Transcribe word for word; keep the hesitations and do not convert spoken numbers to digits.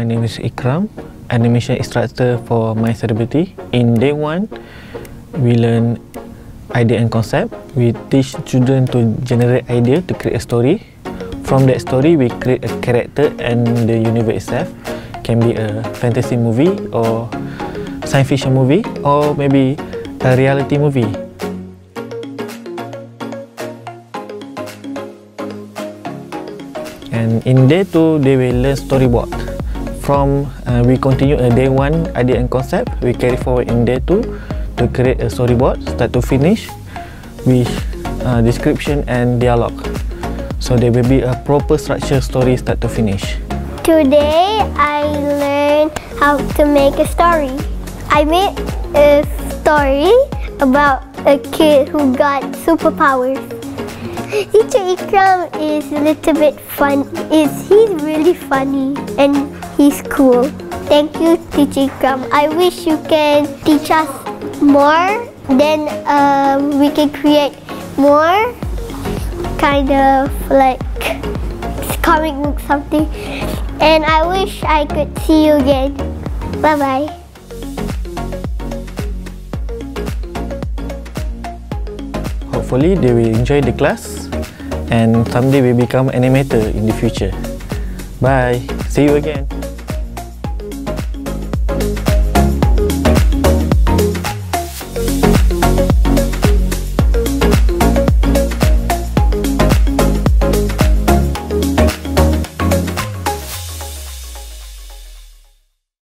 my name is Ikram, animation instructor for My Celebrity. In day one, we learn idea and concept. We teach children to generate idea to create a story. From that story, we create a character and the universe itself. Can be a fantasy movie or science fiction movie or maybe a reality movie. And in day two, they will learn storyboard. From uh, we continue a day one idea and concept, we carry forward in day two to create a storyboard, start to finish, with uh, description and dialogue. So there will be a proper structure story start to finish. Today I learned how to make a story. I made a story about a kid who got superpowers. Teacher Ikram is a little bit fun. Is he's really funny and he's cool. Thank you, Teacher Ikram. I wish you can teach us more. Then um, we can create more kind of like comic book something. And I wish I could see you again. Bye bye. Hopefully they will enjoy the class and someday will become animator in the future. Bye. See you again.